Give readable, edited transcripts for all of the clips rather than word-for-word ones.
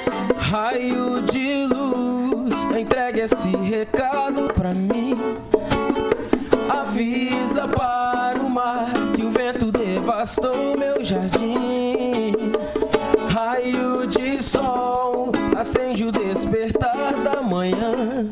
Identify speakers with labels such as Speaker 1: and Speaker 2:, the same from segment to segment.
Speaker 1: Raio de luz, entregue esse recado pra mim. Avisa para o mar que o vento devastou meu jardim. Raio de sol, acende o despertar da manhã.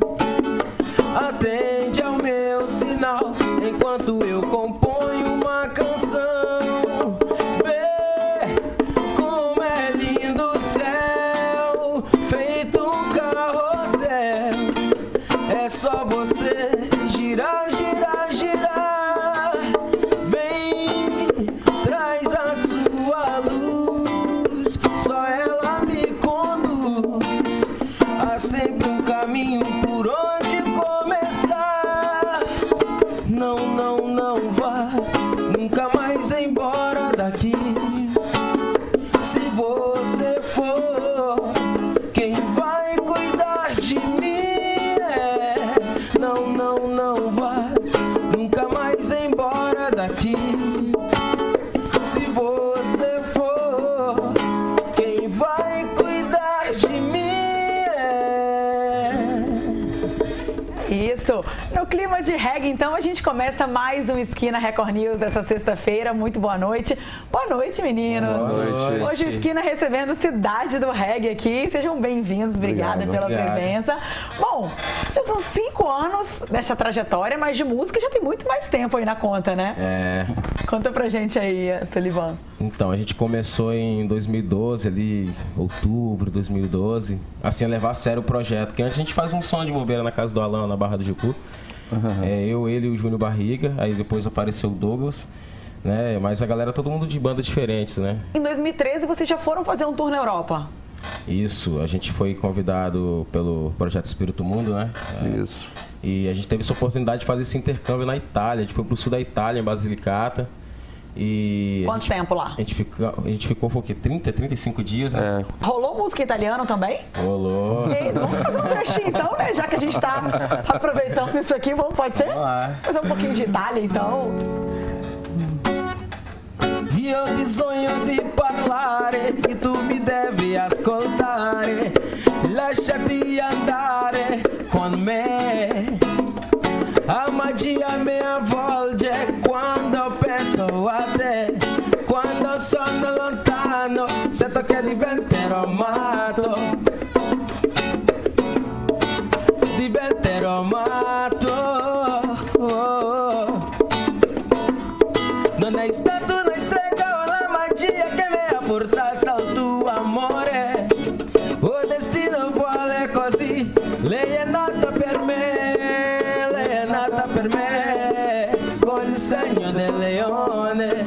Speaker 1: Atende ao meu sinal enquanto eu componho uma canção. Vê como é lindo o céu, feito um carrossel. É só você girar, girar, girar. Vem, traz a sua luz. Só ela me conduz. Há sempre um caminho por onde começar. Não, não, não vá nunca mais embora daqui. Se você for, quem vai cuidar de mim é. Não, não, não vá nunca mais embora daqui. Se você for, quem vai cuidar de mim é.
Speaker 2: Isso. No clima de reggae, então, a gente começa mais um Esquina Record News dessa sexta-feira. Muito boa noite. Boa noite, meninos.
Speaker 3: Boa noite.
Speaker 2: Hoje, Esquina recebendo Cidade do Reggae aqui. Sejam bem-vindos. Obrigada pela presença. Bom, já são 5 anos dessa trajetória, mas de música já tem muito mais tempo aí na conta, né?
Speaker 1: É.
Speaker 2: Conta pra gente aí, Sullivan.
Speaker 1: Então, a gente começou em 2012, ali, outubro de 2012, assim, a levar a sério o projeto. Porque antes a gente faz um som de bobeira na casa do Alan, na Barra do Jucu. Eu, ele e o Júnior Barriga, aí depois apareceu o Douglas, né? Mas a galera, todo mundo de bandas diferentes, né?
Speaker 2: Em 2013, vocês já foram fazer um tour na Europa?
Speaker 1: Isso, a gente foi convidado pelo Projeto Espírito Mundo, né?
Speaker 3: Isso.
Speaker 1: E a gente teve essa oportunidade de fazer esse intercâmbio na Itália. A gente foi pro sul da Itália, em Basilicata. E
Speaker 2: Quanto tempo lá?
Speaker 1: A gente ficou foi o quê? 30, 35 dias, né?
Speaker 2: Rolou música italiana também?
Speaker 1: Rolou.
Speaker 2: E vamos fazer um trechinho então, né? Já que a gente tá aproveitando isso aqui, pode ser?
Speaker 1: Vamos lá.
Speaker 2: Fazer um pouquinho de Itália, então.
Speaker 1: Io ho bisogno di parlare e tu mi devi ascoltare. Lasciati andare con me. A magia me avvolge quando penso a te. Quando sono lontano sento che diventerò matto. Diventerò matto. Non è stato una strega o la magia che mi ha portato al tuo amore. O destino vuole così. Lei è nata per me, lei è nata per me, con il segno del leone.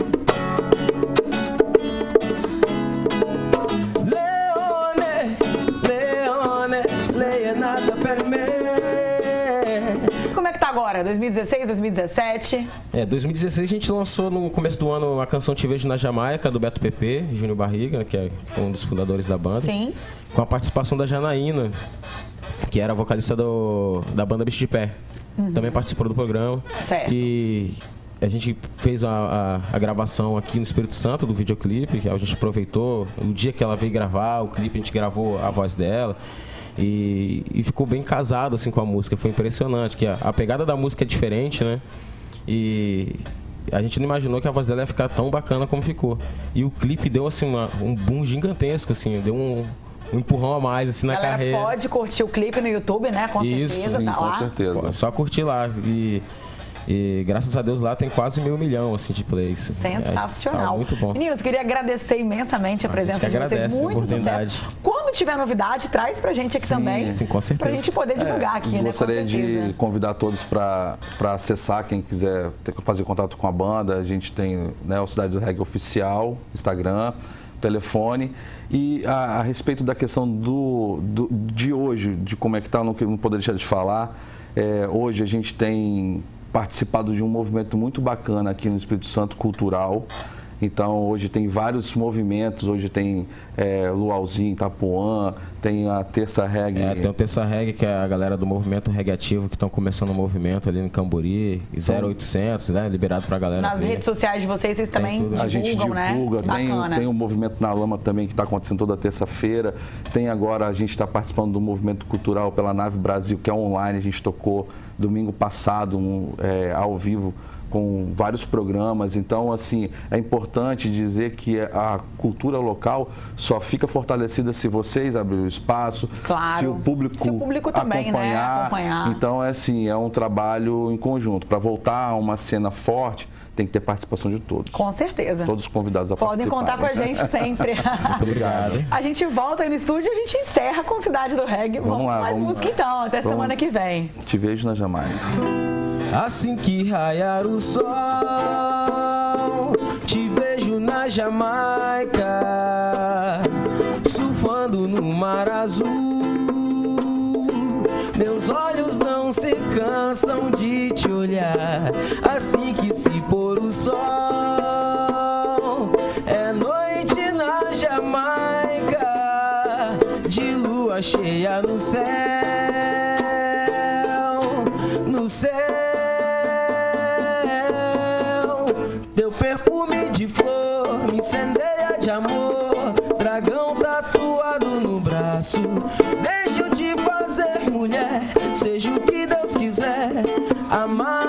Speaker 1: Leone, leone, lei è nata per me.
Speaker 2: Como é que tá agora? 2016, 2017?
Speaker 1: 2016 a gente lançou no começo do ano a canção Te Vejo na Jamaica, do Beto PP, Júnior Barriga, que é um dos fundadores da banda.
Speaker 2: Sim.
Speaker 1: Com a participação da Janaína, que era a vocalista da banda Bicho de Pé. Também participou do programa.
Speaker 2: Certo.
Speaker 1: E a gente fez a gravação aqui no Espírito Santo do videoclipe, que a gente aproveitou. O dia que ela veio gravar o clipe, a gente gravou a voz dela. E ficou bem casado assim, com a música. Foi impressionante, que a pegada da música é diferente, né? E a gente não imaginou que a voz dela ia ficar tão bacana como ficou. E o clipe deu assim, um boom gigantesco, assim, deu um empurrão a mais assim, na carreira.
Speaker 2: Galera pode curtir o clipe no YouTube, né? Com certeza,
Speaker 3: sim,
Speaker 2: tá
Speaker 3: com
Speaker 2: lá.
Speaker 3: certeza.
Speaker 1: Pô, só curtir lá. E graças a Deus lá tem quase 1 milhão assim, de plays.
Speaker 2: Sensacional.
Speaker 1: Tá muito bom.
Speaker 2: Meninos, queria agradecer imensamente a presença
Speaker 1: gente
Speaker 2: de vocês.
Speaker 1: agradece a
Speaker 2: Muito
Speaker 1: oportunidade.
Speaker 2: sucesso. Quando tiver novidade, traz pra gente aqui também.
Speaker 1: Sim, com certeza.
Speaker 2: Pra gente poder divulgar aqui, né?
Speaker 3: Gostaria
Speaker 2: Com certeza.
Speaker 3: de convidar todos para acessar, quem quiser fazer contato com a banda. A gente tem, né, o Cidade do Reggae Oficial, Instagram, telefone. E a respeito da questão de hoje, de como é que está, não poder deixar de falar, hoje a gente tem participado de um movimento muito bacana aqui no Espírito Santo, cultural. Então, hoje tem vários movimentos, hoje tem Luauzinho, Itapuã, tem a Terça Reggae.
Speaker 1: Tem o Terça Reggae, que é a galera do movimento Reggae Ativo, que estão começando o movimento ali no Camburi, 0800, né, liberado pra galera.
Speaker 2: Nas redes sociais de vocês também divulgam,
Speaker 3: a gente divulga,
Speaker 2: né?
Speaker 3: Tem o Movimento na Lama também, que está acontecendo toda terça-feira. Tem agora, a gente está participando do movimento cultural pela Nave Brasil, que é online, a gente tocou domingo passado, ao vivo, com vários programas. Então, assim, é importante dizer que a cultura local só fica fortalecida se vocês abrirem o espaço,
Speaker 2: claro.
Speaker 3: se o público
Speaker 2: também, acompanhar.
Speaker 3: Então, é um trabalho em conjunto. Para voltar a uma cena forte, tem que ter participação de todos.
Speaker 2: Com certeza.
Speaker 3: Todos os convidados a
Speaker 2: participar. Podem contar com a gente sempre.
Speaker 3: Muito obrigado.
Speaker 2: A gente volta aí no estúdio e a gente encerra com Cidade do Reggae.
Speaker 3: Vamos lá.
Speaker 2: Mais música então, até semana que vem.
Speaker 3: Te vejo na Jamaica.
Speaker 1: Assim que raiar o sol, te vejo na Jamaica, surfando no mar azul. Meus olhos não se cansam de te olhar. Assim que se pôr o sol, é noite na Jamaica, de lua cheia no céu, no céu. Teu perfume de flor me incendeia de amor, dragão tatuado no braço. Deixa eu te fazer mulher, seja o que Deus quiser, amar.